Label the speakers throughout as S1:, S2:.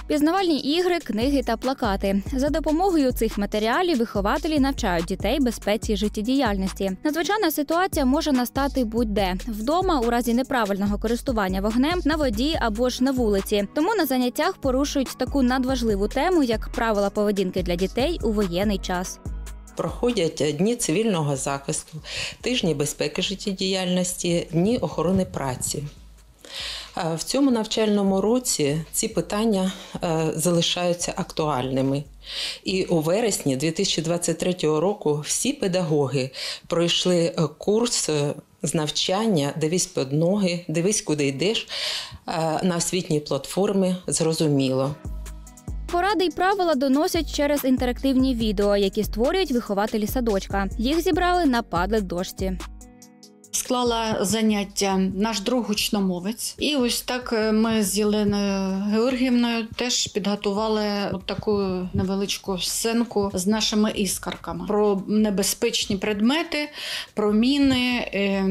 S1: Пізнавальні ігри, книги та плакати. За допомогою цих матеріалів вихователі навчають дітей безпеці життєдіяльності. Надзвичайна ситуація може настати будь-де – вдома, у разі неправильного користування вогнем, на воді або ж на вулиці. Тому на заняттях порушують таку надважливу тему, як правила поведінки для дітей у воєнний час.
S2: Проходять дні цивільного захисту, тижні безпеки життєдіяльності, дні охорони праці. В цьому навчальному році ці питання залишаються актуальними. І у вересні 2023 року всі педагоги пройшли курс з навчання «Дивись під ноги», «Дивись, куди йдеш» на освітній платформі «Зрозуміло».
S1: Поради й правила доносять через інтерактивні відео, які створюють вихователі садочка. Їх зібрали на Padlet-дошці.
S3: Склала заняття наш друг гучномовець. І ось так ми з Єленою Георгіївною теж підготували таку невеличку сценку з нашими іскарками. Про небезпечні предмети, про міни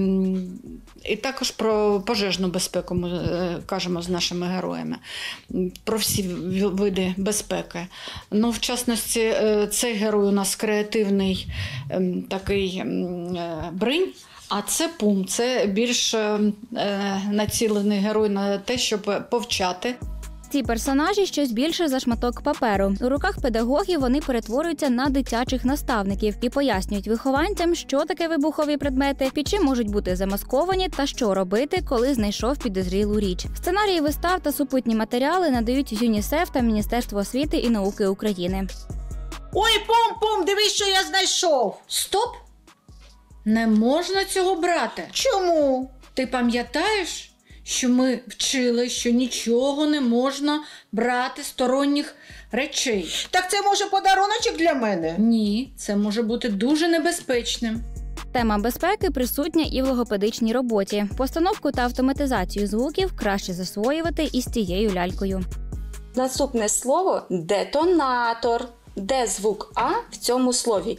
S3: і також про пожежну безпеку ми кажемо з нашими героями. Про всі види безпеки. Ну, в частності, цей герой у нас креативний такий Бринь. А це Пум, це більш націлений герой на те, щоб повчати.
S1: Ці персонажі щось більше за шматок паперу. У руках педагогів вони перетворюються на дитячих наставників і пояснюють вихованцям, що таке вибухові предмети, під чим можуть бути замасковані та що робити, коли знайшов підозрілу річ. Сценарії вистав та супутні матеріали надають ЮНІСЕФ та Міністерство освіти і науки України.
S4: Ой, Пум, дивись, що я знайшов!
S3: Стоп! Не можна цього брати.
S4: Чому?
S3: Ти пам'ятаєш, що ми вчили, що нічого не можна брати сторонніх речей?
S4: Так це, може, подаруночок для мене?
S3: Ні, це може бути дуже небезпечним.
S1: Тема безпеки присутня і в логопедичній роботі. Постановку та автоматизацію звуків краще засвоювати із цією лялькою.
S5: Наступне слово – детонатор. Де звук А в цьому слові?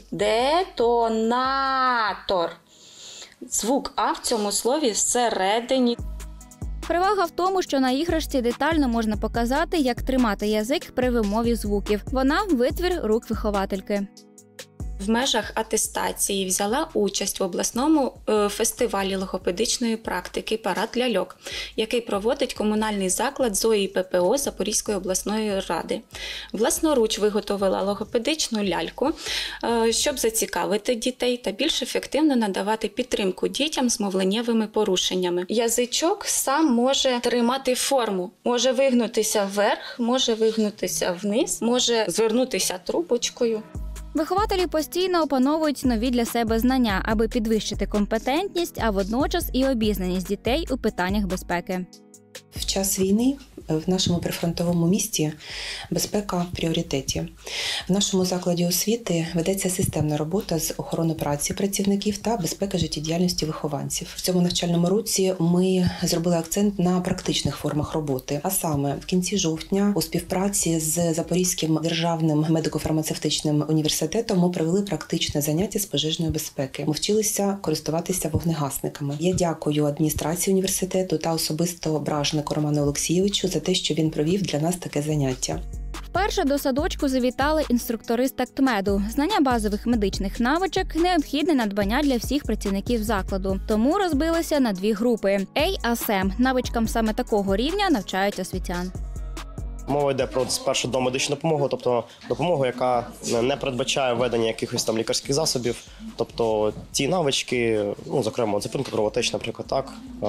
S5: Детонатор. Звук А в цьому слові всередині.
S1: Перевага в тому, що на іграшці детально можна показати, як тримати язик при вимові звуків. Вона – витвір рук виховательки.
S5: В межах атестації взяла участь в обласному фестивалі логопедичної практики «Парад ляльок», який проводить комунальний заклад ЗОІ ППО Запорізької обласної ради. Власноруч виготовила логопедичну ляльку, щоб зацікавити дітей та більш ефективно надавати підтримку дітям з мовленнєвими порушеннями. Язичок сам може тримати форму, може вигнутися вверх, може вигнутися вниз, може звернутися трубочкою.
S1: Вихователі постійно опановують нові для себе знання, аби підвищити компетентність, а водночас і обізнаність дітей у питаннях безпеки.
S6: В час війни в нашому прифронтовому місті безпека в пріоритеті. В нашому закладі освіти ведеться системна робота з охорони праці працівників та безпеки життєдіяльності вихованців. В цьому навчальному році ми зробили акцент на практичних формах роботи. А саме, в кінці жовтня у співпраці з Запорізьким державним медико-фармацевтичним університетом ми провели практичне заняття з пожежної безпеки. Ми вчилися користуватися вогнегасниками. Я дякую адміністрації університету та особисто Бражнику Роману Олексійовичу за те, що він провів для нас таке заняття.
S1: Вперше до садочку завітали інструктори з тактмеду. Знання базових медичних навичок – необхідне надбання для всіх працівників закладу. Тому розбилися на дві групи. A-ASM – навичкам саме такого рівня навчають освітян.
S7: Мова йде про спершу домедичну допомогу, тобто допомогу, яка не передбачає введення якихось там лікарських засобів. Тобто ті навички, зокрема, зупинка кровотеч, наприклад, так,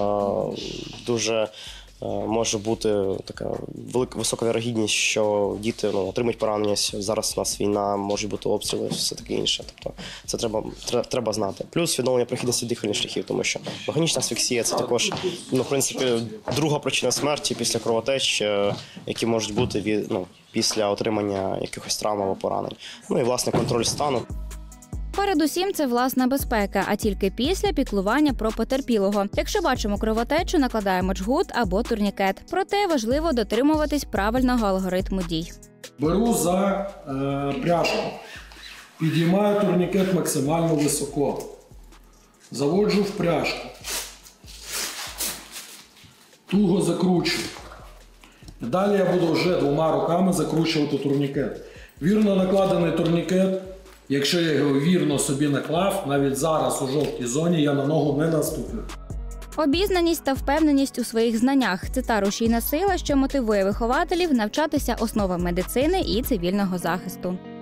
S7: дуже може бути така висока вірогідність, що діти отримують поранення. Зараз у нас війна, можуть бути обстріли, все таке інше. Тобто це треба знати. Плюс відновлення прохідності дихальних шляхів, тому що механічна асфіксія – це також, в принципі, друга причина смерті після кровотеч, які можуть бути після отримання якихось травм або поранень. І, власне, контроль стану.
S1: Передусім це власна безпека, а тільки після піклування про потерпілого. Якщо бачимо кровотечу, накладаємо джгут або турнікет. Проте важливо дотримуватись правильного алгоритму дій.
S8: Беру за пряжку, підіймаю турнікет максимально високо, заводжу в пряжку, туго закручую. Далі я буду вже 2 руками закручувати турнікет. Вірно накладений турнікет, якщо я його вірно собі наклав, навіть зараз у жовтій зоні я на ногу не наступлю.
S1: Обізнаність та впевненість у своїх знаннях – це та рушійна сила, що мотивує вихователів навчатися основам медицини і цивільного захисту.